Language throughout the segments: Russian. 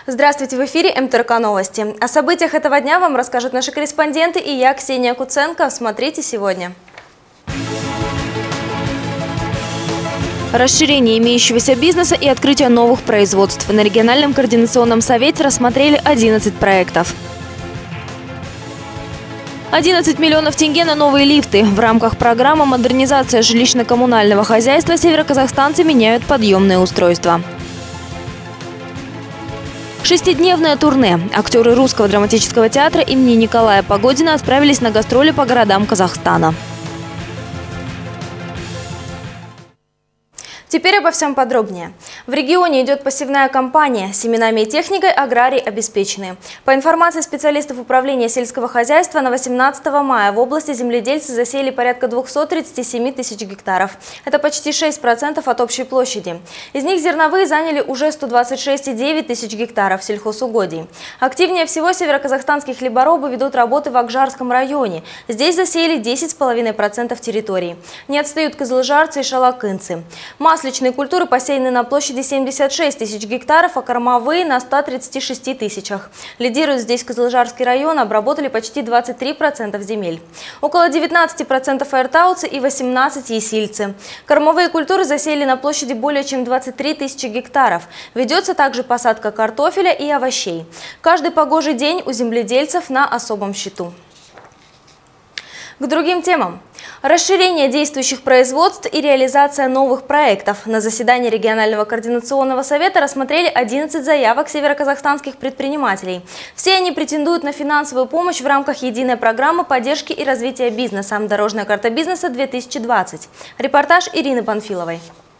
Здравствуйте, в эфире МТРК Новости. О событиях этого дня вам расскажут наши корреспонденты и я, Ксения Куценко. Смотрите сегодня. Расширение имеющегося бизнеса и открытие новых производств. На региональном координационном совете рассмотрели 11 проектов. 11 миллионов тенге на новые лифты. В рамках программы «Модернизация жилищно-коммунального хозяйства» североказахстанцы меняют подъемные устройства. Шестидневное турне. Актеры Русского драматического театра имени Николая Погодина отправились на гастроли по городам Казахстана. Теперь обо всем подробнее. В регионе идет посевная кампания. Семенами и техникой аграрии обеспечены. По информации специалистов управления сельского хозяйства, на 18 мая в области земледельцы засеяли порядка 237 тысяч гектаров. Это почти 6% от общей площади. Из них зерновые заняли уже 126,9 тысяч гектаров сельхозугодий. Активнее всего североказахстанские хлеборобы ведут работы в Акжарском районе. Здесь засеяли 10,5% территории. Не отстают кызылжарцы и шалакынцы. Масличные культуры посеяны на площади 76 тысяч гектаров, а кормовые на 136 тысячах. Лидирует здесь Кызылжарский район, обработали почти 23% земель. Около 19% айртауцы и 18% есильцы. Кормовые культуры засеяли на площади более чем 23 тысячи гектаров. Ведется также посадка картофеля и овощей. Каждый погожий день у земледельцев на особом счету. К другим темам. Расширение действующих производств и реализация новых проектов. На заседании регионального координационного совета рассмотрели 11 заявок североказахстанских предпринимателей. Все они претендуют на финансовую помощь в рамках единой программы поддержки и развития бизнеса «Дорожная карта бизнеса-2020». Репортаж Ирины Панфиловой.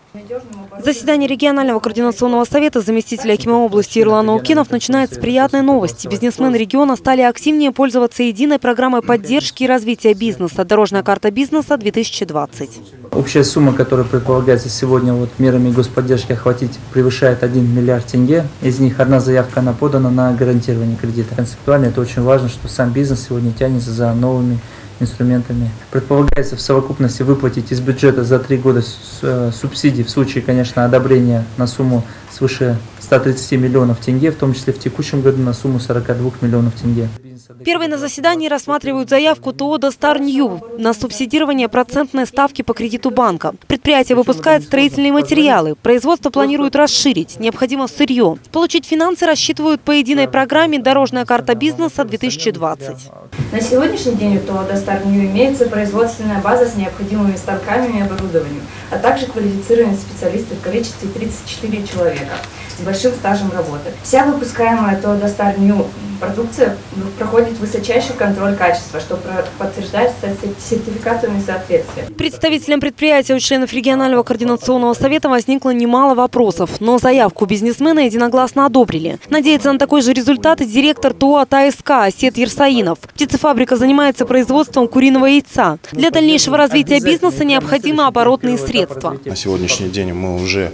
Заседание регионального координационного совета заместителя акима области Ирлан Аукинов начинает с приятной новости. Бизнесмены региона стали активнее пользоваться единой программой поддержки и развития бизнеса «Дорожная карта бизнеса-2020». Общая сумма, которая предполагается сегодня мерами господдержки охватить, превышает 1 миллиард тенге. Из них одна заявка она подана на гарантирование кредита. Концептуально это очень важно, что сам бизнес сегодня тянется за новыми инструментами. Предполагается в совокупности выплатить из бюджета за 3 года субсидий в случае, конечно, одобрения на сумму свыше 130 миллионов тенге, в том числе в текущем году на сумму 42 миллионов тенге. Первые на заседании рассматривают заявку ТО «Достар Нью» на субсидирование процентной ставки по кредиту банка. Предприятие выпускает строительные материалы. Производство планируют расширить. Необходимо сырье. Получить финансы рассчитывают по единой программе «Дорожная карта бизнеса-2020». На сегодняшний день у ТО «Достар Нью» имеется производственная база с необходимыми станками и оборудованием, а также квалифицированные специалисты в количестве 34 человека с большим стажем работы. Вся выпускаемая ТО «Достар Нью» продукция проходит высочайший контроль качества, что подтверждается сертификатами соответствия. Представителям предприятия у членов регионального координационного совета возникло немало вопросов, но заявку бизнесмена единогласно одобрили. Надеется на такой же результат и директор ТО АСК Асет Ерсаинов. Птицефабрика занимается производством куриного яйца. Для дальнейшего развития бизнеса необходимы оборотные средства. На сегодняшний день мы уже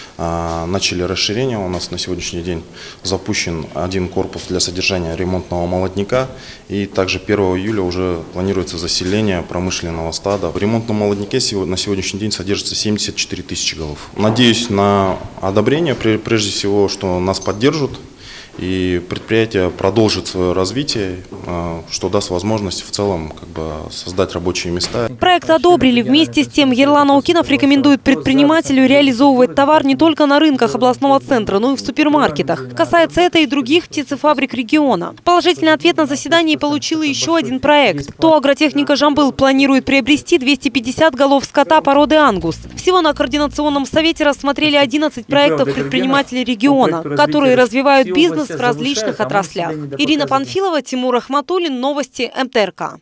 начали расширение. У нас на сегодняшний день запущен один корпус для содержания ремонтного молодняка. И также 1 июля уже планируется заселение промышленного стада. В ремонтном молодняке на сегодняшний день содержится 74 тысячи голов. Надеюсь на одобрение, прежде всего, что нас поддержат. И предприятие продолжит свое развитие, что даст возможность в целом создать рабочие места. Проект одобрили. Вместе с тем Ерлан Аукинов рекомендует предпринимателю реализовывать товар не только на рынках областного центра, но и в супермаркетах. Касается это и других птицефабрик региона. Положительный ответ на заседании получил еще один проект. ТО «Агротехника Жамбыл» планирует приобрести 250 голов скота породы ангус. Всего на координационном совете рассмотрели 11 проектов предпринимателей региона, которые развивают бизнес в различных отраслях. Ирина Панфилова, Тимур Ахматуллин, новости МТРК.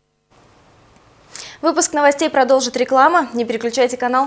Выпуск новостей продолжит реклама. Не переключайте канал.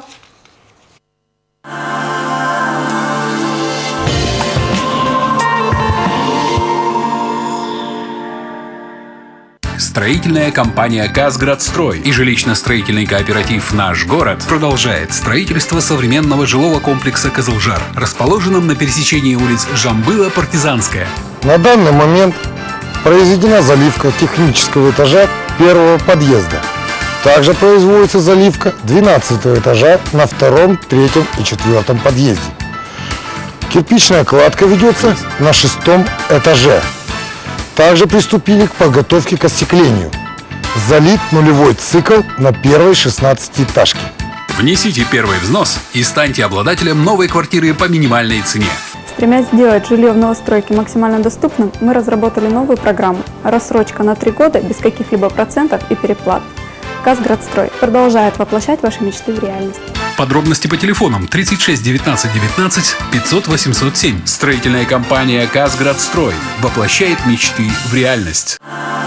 Строительная компания «Казградстрой» и жилищно-строительный кооператив «Наш город» продолжает строительство современного жилого комплекса «Кызылжар», расположенном на пересечении улиц Жамбыла-Партизанская. На данный момент произведена заливка технического этажа первого подъезда. Также производится заливка 12 этажа на втором, третьем и четвертом подъезде. Кирпичная кладка ведется на 6-м этаже. Также приступили к подготовке к остеклению. Залит нулевой цикл на первой 16-этажке. Внесите первый взнос и станьте обладателем новой квартиры по минимальной цене. Стремясь сделать жилье в новостройке максимально доступным, мы разработали новую программу «Рассрочка на 3 года без каких-либо процентов и переплат». «Казградстрой» продолжает воплощать ваши мечты в реальность. Подробности по телефонам 36 19 19 500 807. Строительная компания «Казградстрой» воплощает мечты в реальность.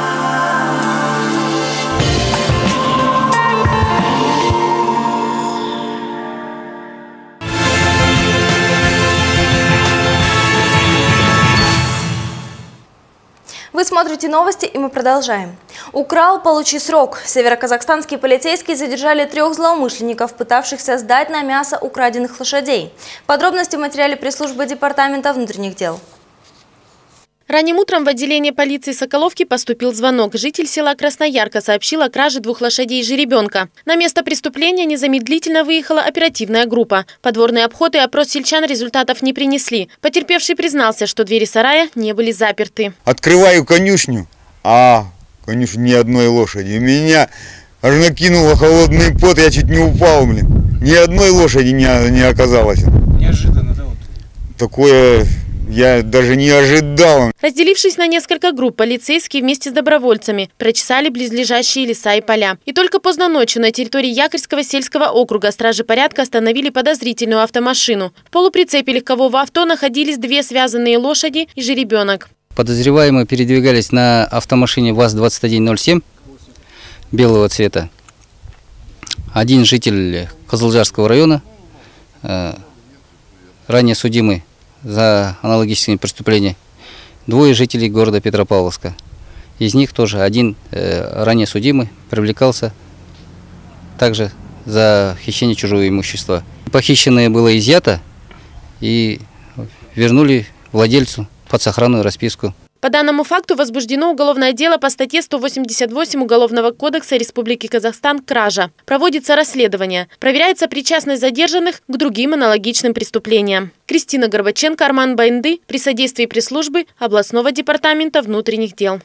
Вы смотрите новости, и мы продолжаем. Украл, получи срок. Североказахстанские полицейские задержали 3 злоумышленников, пытавшихся сдать на мясо украденных лошадей. Подробности в материале пресс-службы Департамента внутренних дел. Ранним утром в отделение полиции Соколовки поступил звонок. Житель села Красноярка сообщил о краже 2 лошадей и жеребенка. На место преступления незамедлительно выехала оперативная группа. Подворный обход и опрос сельчан результатов не принесли. Потерпевший признался, что двери сарая не были заперты. Открываю конюшню, а конюшня ни одной лошади. Меня аж накинуло холодный пот, я чуть не упал, блин. Ни одной лошади не оказалось. Неожиданно, да? Вот. Такое... Я даже не ожидал. Разделившись на несколько групп, полицейские вместе с добровольцами прочесали близлежащие леса и поля. И только поздно ночью на территории Якорьского сельского округа стражи порядка остановили подозрительную автомашину. В полуприцепе легкового авто находились 2 связанные лошади и жеребенок. Подозреваемые передвигались на автомашине ВАЗ-2107 белого цвета. Один житель Кызылжарского района, ранее судимый за аналогичные преступления, 2 жителей города Петропавловска. Из них тоже один ранее судимый привлекался также за хищение чужого имущества. Похищенное было изъято и вернули владельцу под сохранную расписку. По данному факту возбуждено уголовное дело по статье 188 Уголовного кодекса Республики Казахстан «Кража». Проводится расследование. Проверяется причастность задержанных к другим аналогичным преступлениям. Кристина Горбаченко, Арман Байнды при содействии пресс-службы областного департамента внутренних дел.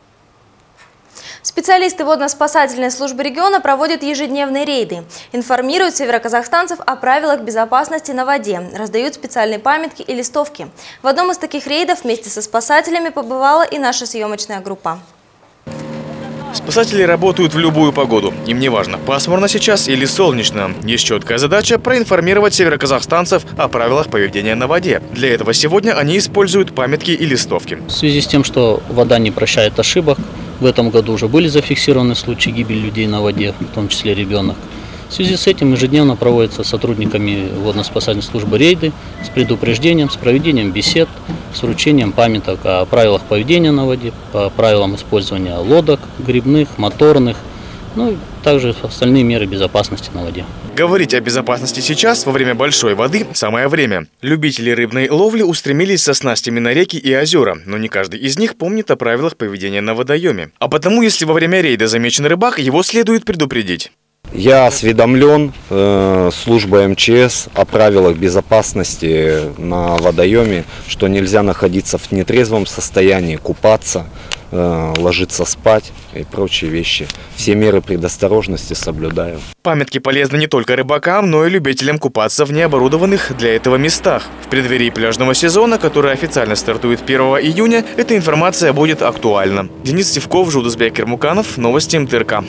Специалисты водно-спасательной службы региона проводят ежедневные рейды. Информируют североказахстанцев о правилах безопасности на воде. Раздают специальные памятки и листовки. В одном из таких рейдов вместе со спасателями побывала и наша съемочная группа. Спасатели работают в любую погоду. Им не важно, пасмурно сейчас или солнечно. Есть четкая задача проинформировать североказахстанцев о правилах поведения на воде. Для этого сегодня они используют памятки и листовки. В связи с тем, что вода не прощает ошибок, в этом году уже были зафиксированы случаи гибели людей на воде, в том числе ребенок. В связи с этим ежедневно проводятся сотрудниками водно-спасательной службы рейды с предупреждением, с проведением бесед, с вручением памяток о правилах поведения на воде, по правилам использования лодок, грибных, моторных, ну и также остальные меры безопасности на воде. Говорить о безопасности сейчас, во время большой воды, самое время. Любители рыбной ловли устремились со снастями на реки и озера, но не каждый из них помнит о правилах поведения на водоеме. А потому, если во время рейда замечен рыбак, его следует предупредить. Я осведомлен службой МЧС о правилах безопасности на водоеме, что нельзя находиться в нетрезвом состоянии, купаться, ложиться спать и прочие вещи. Все меры предосторожности соблюдаю. Памятки полезны не только рыбакам, но и любителям купаться в необорудованных для этого местах. В преддверии пляжного сезона, который официально стартует 1 июня, эта информация будет актуальна. Денис Сивков, Жудасбек Кермуканов, новости МТРК.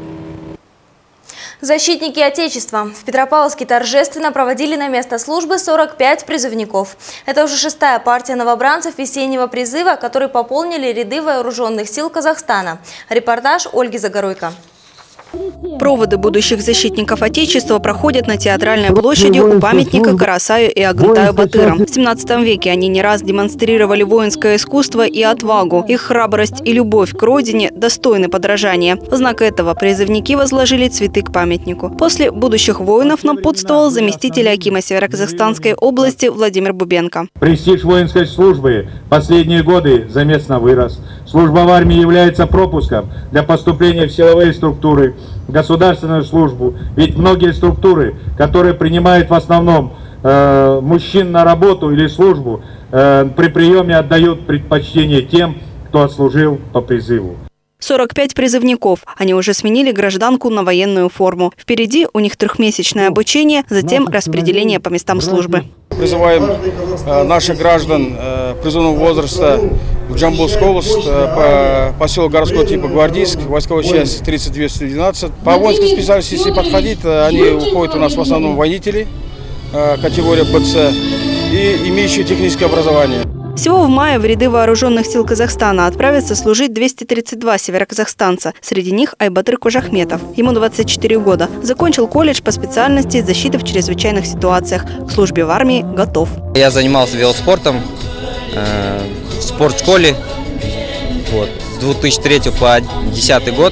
Защитники Отечества. В Петропавловске торжественно проводили на место службы 45 призывников. Это уже 6-я партия новобранцев весеннего призыва, которые пополнили ряды вооруженных сил Казахстана. Репортаж Ольги Загоруйко. Проводы будущих защитников Отечества проходят на Театральной площади у памятника Карасаю и Агантаю Батырам. В 17 веке они не раз демонстрировали воинское искусство и отвагу. Их храбрость и любовь к родине достойны подражания. В знак этого призывники возложили цветы к памятнику. После будущих воинов напутствовал заместитель акима Североказахстанской области Владимир Бубенко. Престиж воинской службы последние годы заметно вырос. Служба в армии является пропуском для поступления в силовые структуры, государственную службу. Ведь многие структуры, которые принимают в основном мужчин на работу или службу, при приеме отдают предпочтение тем, кто отслужил по призыву. 45 призывников. Они уже сменили гражданку на военную форму. Впереди у них трехмесячное обучение, затем распределение по местам службы. Призываем наших граждан призывного возраста в Жамбылскую область, по поселок городского типа Гвардейск, войсковая часть 3212. По воинской специальности, если подходить, они уходят у нас в основном водители, категория БЦ и имеющие техническое образование. Всего в мае в ряды вооруженных сил Казахстана отправятся служить 232 североказахстанца. Среди них Айбатыр Кожахметов. Ему 24 года. Закончил колледж по специальности защиты в чрезвычайных ситуациях. К службе в армии готов. Я занимался велоспортом в спортшколе с 2003 по 2010 год.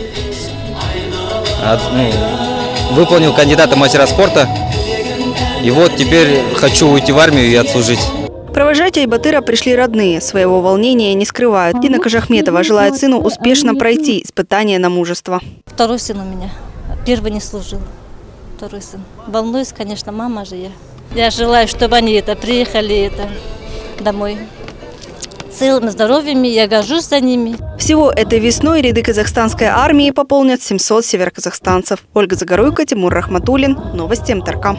Выполнил кандидата в мастера спорта. И вот теперь хочу уйти в армию и отслужить. Провожать Айбатыра пришли родные. Своего волнения не скрывают. Дина Кожахметова желает сыну успешно пройти испытания на мужество. Второй сын у меня. Первый не служил. Второй сын. Волнуюсь, конечно, мама же я. Я желаю, чтобы они приехали домой целыми, здоровыми. Я горжусь за ними. Всего этой весной ряды казахстанской армии пополнят 700 североказахстанцев. Ольга Загоруйко, Тимур Рахматуллин. Новости МТРК.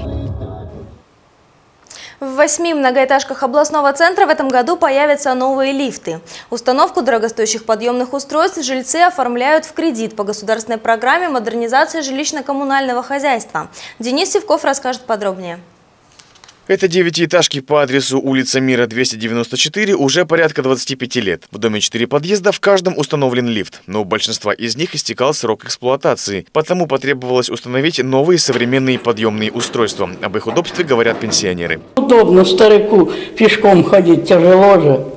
В 8 многоэтажках областного центра в этом году появятся новые лифты. Установку дорогостоящих подъемных устройств жильцы оформляют в кредит по государственной программе модернизации жилищно-коммунального хозяйства. Денис Сивков расскажет подробнее. Это 9-этажки по адресу улица Мира, 294, уже порядка 25 лет. В доме 4 подъезда, в каждом установлен лифт, но у большинства из них истекал срок эксплуатации. Потому потребовалось установить новые современные подъемные устройства. Об их удобстве говорят пенсионеры. Удобно старику пешком ходить, тяжело же.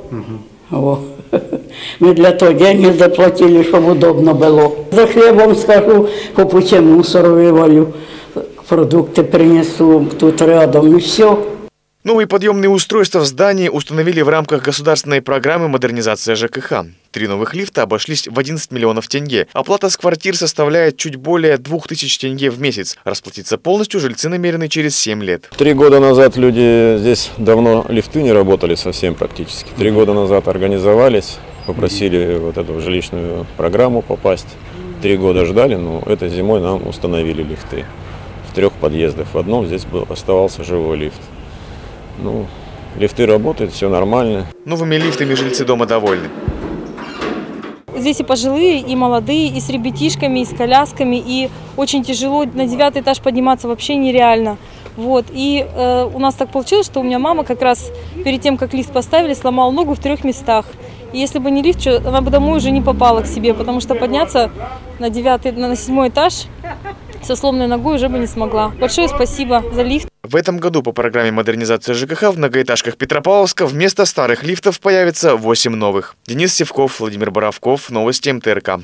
Мы для того деньги заплатили, чтобы удобно было. За хлебом схожу, по пути мусор вывалю. Продукты принесу тут рядом, и все. Новые подъемные устройства в здании установили в рамках государственной программы модернизации ЖКХ. 3 новых лифта обошлись в 11 миллионов тенге. Оплата с квартир составляет чуть более 2000 тенге в месяц. Расплатиться полностью жильцы намерены через 7 лет. 3 года назад люди здесь давно лифты не работали совсем практически. 3 года назад организовались, попросили вот эту жилищную программу попасть. 3 года ждали, но этой зимой нам установили лифты. В 3 подъездах. В одном здесь оставался живой лифт. Лифты работают, все нормально. Новыми лифтами жильцы дома довольны. Здесь и пожилые, и молодые, и с ребятишками, и с колясками. И очень тяжело на 9-й этаж подниматься вообще нереально. И у нас так получилось, что у меня мама как раз перед тем, как лифт поставили, сломала ногу в 3 местах. И если бы не лифт, она бы домой уже не попала к себе, потому что подняться на 7-й этаж со сломанной ногой уже бы не смогла. Большое спасибо за лифт. В этом году по программе модернизации ЖКХ в многоэтажках Петропавловска вместо старых лифтов появится 8 новых. Денис Сивков, Владимир Боровков. Новости МТРК.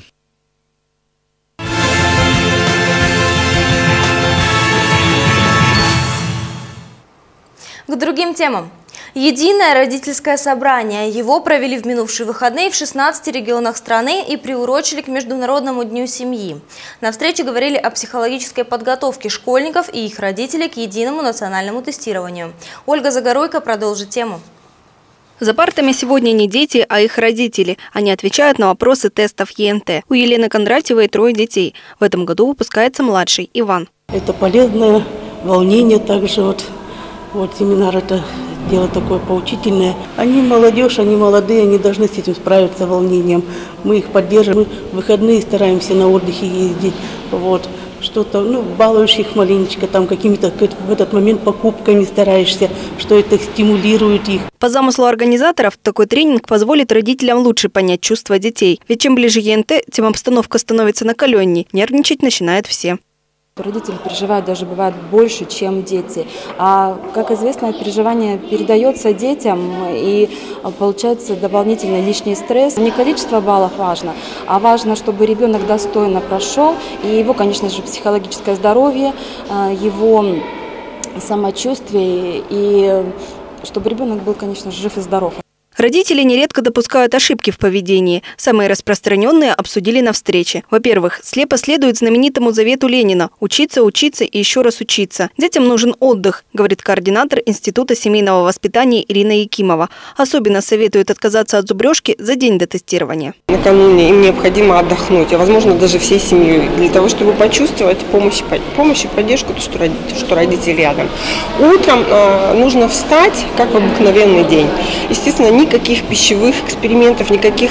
К другим темам. Единое родительское собрание. Его провели в минувшие выходные в 16 регионах страны и приурочили к Международному дню семьи. На встрече говорили о психологической подготовке школьников и их родителей к единому национальному тестированию. Ольга Загоруйко продолжит тему. За партами сегодня не дети, а их родители. Они отвечают на вопросы тестов ЕНТ. У Елены Кондратьевой 3 детей. В этом году выпускается младший Иван. Это полезное волнение также. Семинар – это дело такое поучительное. Они молодежь, они молодые, они должны с этим справиться, волнением. Мы их поддерживаем. Мы в выходные стараемся на отдыхе ездить. Что-то, балуешь их маленечко, там какими-то в этот момент покупками стараешься, что это стимулирует их. По замыслу организаторов, такой тренинг позволит родителям лучше понять чувства детей. Ведь чем ближе ЕНТ, тем обстановка становится накаленней. Нервничать начинают все. Родители переживают даже бывает больше, чем дети. А, как известно, переживание передается детям и получается дополнительный лишний стресс. Не количество баллов важно, а важно, чтобы ребенок достойно прошел. И его, конечно же, психологическое здоровье, его самочувствие и чтобы ребенок был, конечно, жив и здоров. Родители нередко допускают ошибки в поведении. Самые распространенные обсудили на встрече. Во-первых, слепо следует знаменитому завету Ленина – учиться, учиться и еще раз учиться. Детям нужен отдых, говорит координатор Института семейного воспитания Ирина Якимова. Особенно советует отказаться от зубрежки за день до тестирования. Накануне им необходимо отдохнуть, а возможно даже всей семьей, для того, чтобы почувствовать помощь и поддержку, что родители рядом. Утром нужно встать, как в обыкновенный день. Естественно, никаких пищевых экспериментов, никаких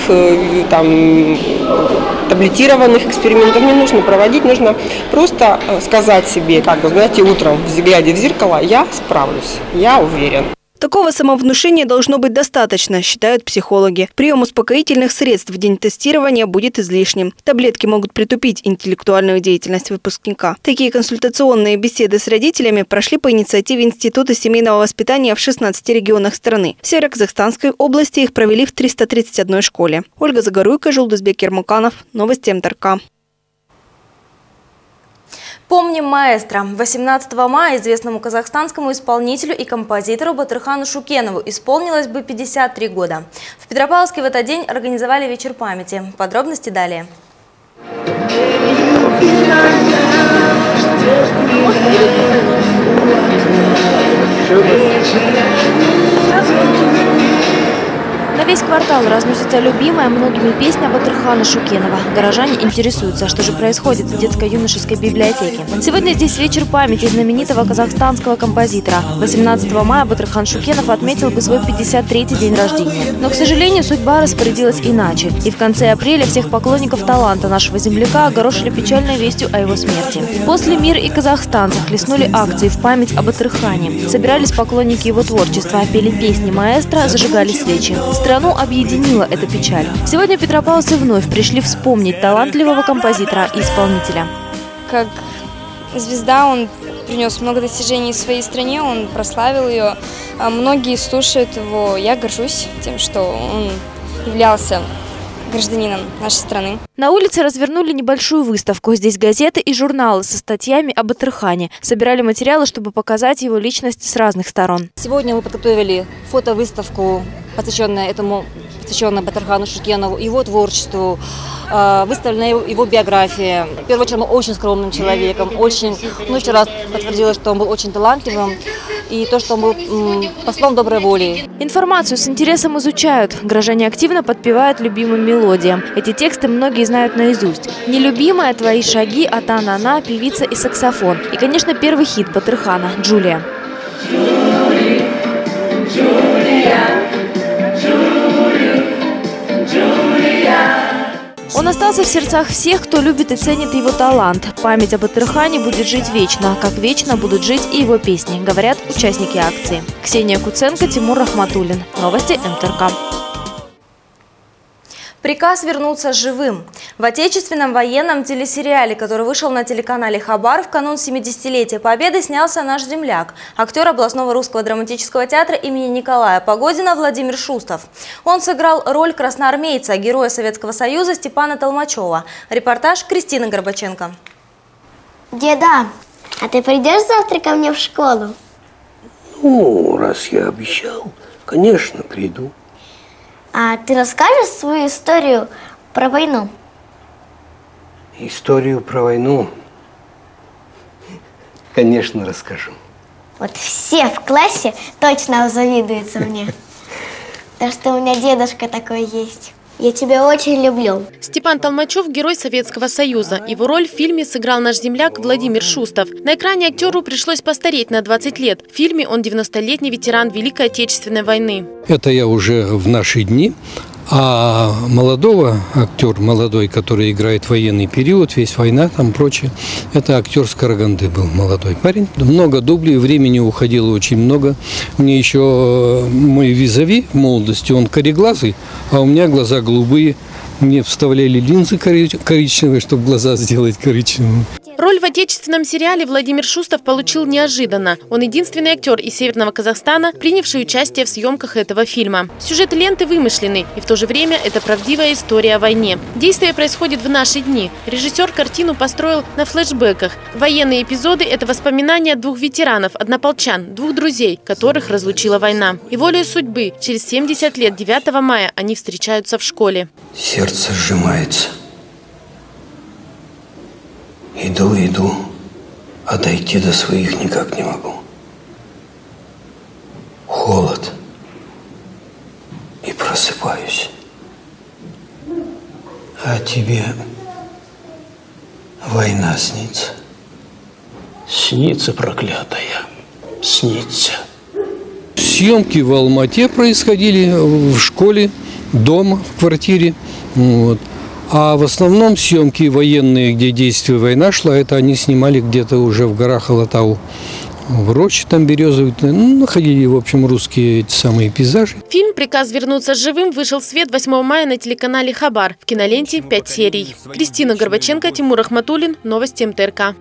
таблетированных экспериментов не нужно проводить. Нужно просто сказать себе, знаете, утром, глядя в зеркало, я справлюсь, я уверен. Такого самовнушения должно быть достаточно, считают психологи. Прием успокоительных средств в день тестирования будет излишним. Таблетки могут притупить интеллектуальную деятельность выпускника. Такие консультационные беседы с родителями прошли по инициативе Института семейного воспитания в 16 регионах страны. В Северо-Казахстанской области их провели в 331 школе. Ольга Загоруйко, Жулдызбек Ермуканов. Новости МТРК. Помним маэстро. 18 мая известному казахстанскому исполнителю и композитору Батырхану Шукенову исполнилось бы 53 года. В Петропавловске в этот день организовали вечер памяти. Подробности далее. На весь квартал разносится любимая многими песня Батырхана Шукенова. Горожане интересуются, что же происходит в детско-юношеской библиотеке. Сегодня здесь вечер памяти знаменитого казахстанского композитора. 18 мая Батырхан Шукенов отметил бы свой 53-й день рождения. Но, к сожалению, судьба распорядилась иначе. И в конце апреля всех поклонников таланта нашего земляка огорошили печальной вестью о его смерти. После «Мир» и «Казахстан» захлестнули акции в память о Батырхане. Собирались поклонники его творчества, пели песни маэстро, зажигали свечи. Страну объединила эта печаль. Сегодня петропавловцы вновь пришли вспомнить талантливого композитора и исполнителя. Как звезда он принес много достижений своей стране, он прославил ее. Многие слушают его. Я горжусь тем, что он являлся гражданином нашей страны. На улице развернули небольшую выставку. Здесь газеты и журналы со статьями об Батырхане. Собирали материалы, чтобы показать его личность с разных сторон. Сегодня мы подготовили фотовыставку, посвященную Батырхану Шукенову, его творчеству. Выставлена его биография. В первую очередь, он был очень скромным человеком. Еще раз подтвердилось, что он был очень талантливым. И то, что он был послом доброй воли. Информацию с интересом изучают. Горожане активно подпевают любимым мелодиям. Эти тексты многие знают наизусть. «Нелюбимая», «Твои шаги», «Ата-на-на», «Певица» и «Саксофон». И, конечно, первый хит Батырхана «Джулия». Он остался в сердцах всех, кто любит и ценит его талант. Память об Батырхане будет жить вечно, как вечно будут жить и его песни, говорят участники акции. Ксения Куценко, Тимур Рахматуллин. Новости МТРК. Приказ вернуться живым. В отечественном военном телесериале, который вышел на телеканале «Хабар» в канун 70-летия Победы, снялся наш земляк, актер областного русского драматического театра имени Николая Погодина Владимир Шустов. Он сыграл роль красноармейца, героя Советского Союза Степана Толмачева. Репортаж Кристины Горбаченко. Деда, а ты придешь завтра ко мне в школу? Ну, раз я обещал, конечно, приду. А ты расскажешь свою историю про войну? Историю про войну? Конечно, расскажу. Вот все в классе точно завидуются мне. То, что у меня дедушка такой есть. Я тебя очень люблю. Степан Толмачев – герой Советского Союза. Его роль в фильме сыграл наш земляк Владимир Шустов. На экране актеру пришлось постареть на 20 лет. В фильме он 90-летний ветеран Великой Отечественной войны. Это я уже в наши дни. А актер молодой, который играет военный период, весь война, там прочее, это актер с Караганды был, молодой парень. Много дублей, времени уходило очень много. Мне еще мой визави в молодости, он кореглазый, а у меня глаза голубые. Мне вставляли линзы коричневые, чтобы глаза сделать коричневыми. Роль в отечественном сериале Владимир Шустов получил неожиданно. Он единственный актер из Северного Казахстана, принявший участие в съемках этого фильма. Сюжет ленты вымышленный, и в то же время это правдивая история о войне. Действие происходит в наши дни. Режиссер картину построил на флешбеках. Военные эпизоды – это воспоминания двух ветеранов, однополчан, двух друзей, которых разлучила война. И волею судьбы через 70 лет 9 мая они встречаются в школе. Сердце сжимается. Иду, а дойти до своих никак не могу. Холод. И просыпаюсь. А тебе война снится. Снится, проклятая. Снится. Съемки в Алмате происходили в школе, дома, в квартире. Вот. А в основном съемки военные, где действие война шла, это они снимали где-то уже в горах Алатау. В роще там березовые, находили, в общем, русские эти самые пейзажи. Фильм «Приказ вернуться живым» вышел в свет 8 мая на телеканале «Хабар». В киноленте 5 серий. Кристина Горбаченко, Тимур Ахматуллин. Новости МТРК.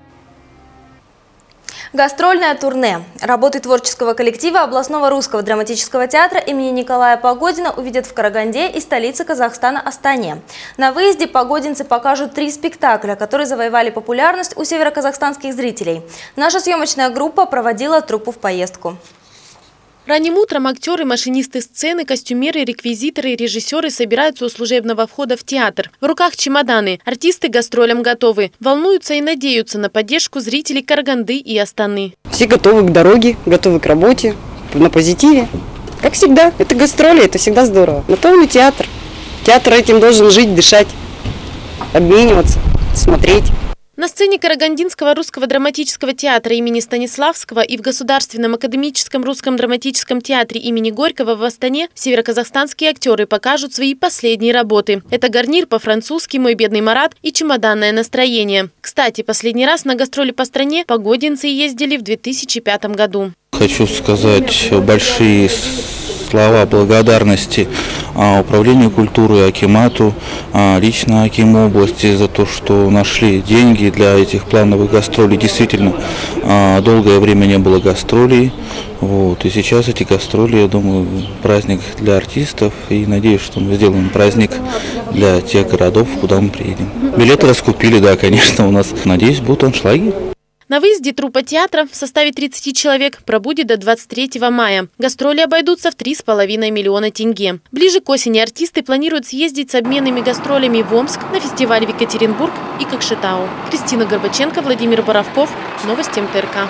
Гастрольное турне. Работы творческого коллектива областного русского драматического театра имени Николая Погодина увидят в Караганде и столице Казахстана Астане. На выезде погодинцы покажут 3 спектакля, которые завоевали популярность у североказахстанских зрителей. Наша съемочная группа проводила труппу в поездку. Ранним утром актеры, машинисты сцены, костюмеры, реквизиторы и режиссеры собираются у служебного входа в театр. В руках чемоданы. Артисты гастролям готовы. Волнуются и надеются на поддержку зрителей Караганды и Астаны. Все готовы к дороге, готовы к работе, на позитиве. Как всегда, это гастроли, это всегда здорово. На то и театр. Театр этим должен жить, дышать, обмениваться, смотреть. На сцене Карагандинского русского драматического театра имени Станиславского и в Государственном академическом русском драматическом театре имени Горького в Астане североказахстанские актеры покажут свои последние работы. Это «Гарнир по-французски», «Мой бедный Марат» и «Чемоданное настроение». Кстати, последний раз на гастроли по стране погодинцы ездили в 2005 году. Хочу сказать большие слова благодарности Управлению культуры, акимату, лично акиму области за то, что нашли деньги для этих плановых гастролей. Действительно, долгое время не было гастролей. Вот. И сейчас эти гастроли, я думаю, праздник для артистов. И надеюсь, что мы сделаем праздник для тех городов, куда мы приедем. Билеты раскупили, да, конечно, у нас. Надеюсь, будут аншлаги. На выезде труппа театра в составе 30 человек пробудет до 23 мая. Гастроли обойдутся в 3,5 миллиона тенге. Ближе к осени артисты планируют съездить с обменными гастролями в Омск, на фестиваль в Екатеринбург и Кокшетау. Кристина Горбаченко, Владимир Боровков. Новости МТРК.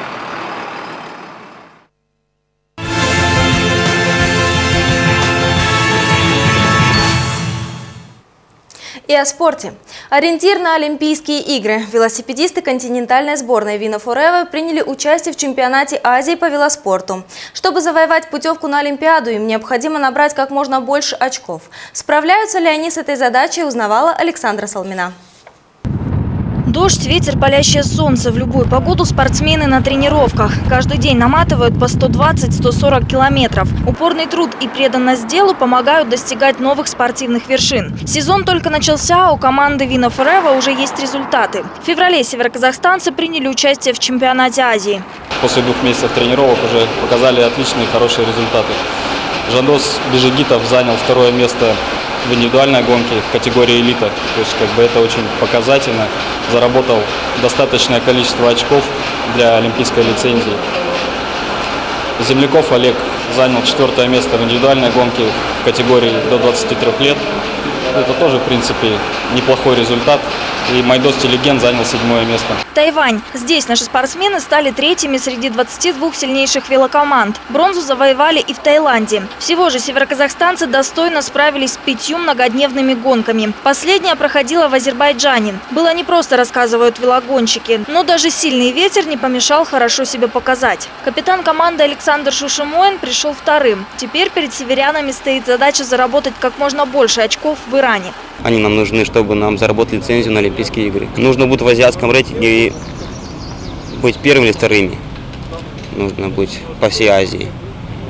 И о спорте. Ориентир на Олимпийские игры. Велосипедисты континентальной сборной Вина Forever приняли участие в чемпионате Азии по велоспорту. Чтобы завоевать путевку на Олимпиаду, им необходимо набрать как можно больше очков. Справляются ли они с этой задачей, узнавала Александра Салмина. Дождь, ветер, палящее солнце. В любую погоду спортсмены на тренировках. Каждый день наматывают по 120-140 километров. Упорный труд и преданность делу помогают достигать новых спортивных вершин. Сезон только начался, а у команды Вина Forever уже есть результаты. В феврале североказахстанцы приняли участие в чемпионате Азии. После 2 месяцев тренировок уже показали отличные, хорошие результаты. Жандос Бежегитов занял 2-е место в индивидуальной гонке в категории элита. То есть это очень показательно. Заработал достаточное количество очков для олимпийской лицензии. Земляков Олег занял 4-е место в индивидуальной гонке в категории до 23 лет. Это тоже, в принципе, неплохой результат. И Майдос Телеген занял 7-е место. Тайвань. Здесь наши спортсмены стали 3-ми среди 22 сильнейших велокоманд. Бронзу завоевали и в Таиланде. Всего же североказахстанцы достойно справились с 5 многодневными гонками. Последняя проходила в Азербайджане. Было непросто, рассказывают велогонщики. Но даже сильный ветер не помешал хорошо себя показать. Капитан команды Александр Шушимоин пришел 2-м. Теперь перед северянами стоит задача заработать как можно больше очков в Иране. Они нам нужны, чтобы нам заработать лицензию на Олимпийские игры. Нужно быть в азиатском рейтинге и быть 1-ми или 2-ми. Нужно быть по всей Азии.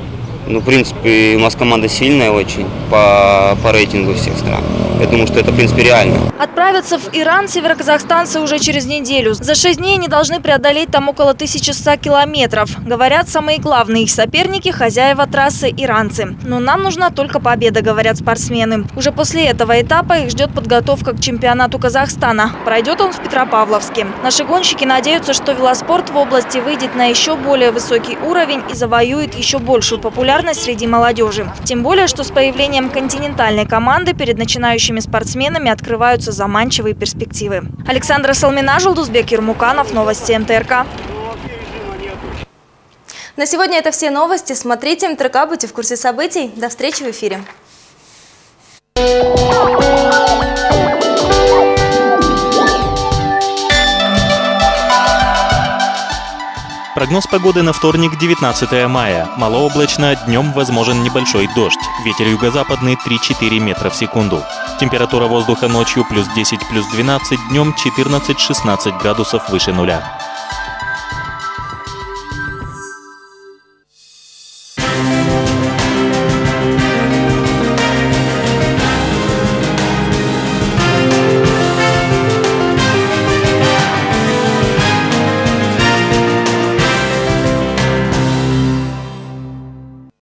Ну, в принципе, у нас команда сильная очень по рейтингу всех стран. Я думаю, что это, в принципе, реально. Отправятся в Иран североказахстанцы уже через неделю. За 6 дней они должны преодолеть там около 1100 километров. Говорят, самые главные их соперники – хозяева трассы иранцы. Но нам нужна только победа, говорят спортсмены. Уже после этого этапа их ждет подготовка к чемпионату Казахстана. Пройдет он в Петропавловске. Наши гонщики надеются, что велоспорт в области выйдет на еще более высокий уровень и завоюет еще большую популярность среди молодежи. Тем более, что с появлением континентальной команды перед начинающими спортсменами открываются заманчивые перспективы. Александра Салмина, Жулдузбек Ермуканов, новости МТРК. На сегодня это все новости. Смотрите МТРК, будьте в курсе событий. До встречи в эфире. Прогноз погоды на вторник, 19 мая. Малооблачно, днем возможен небольшой дождь. Ветер юго-западный 3-4 метра в секунду. Температура воздуха ночью +10, +12, днем 14-16 градусов выше нуля.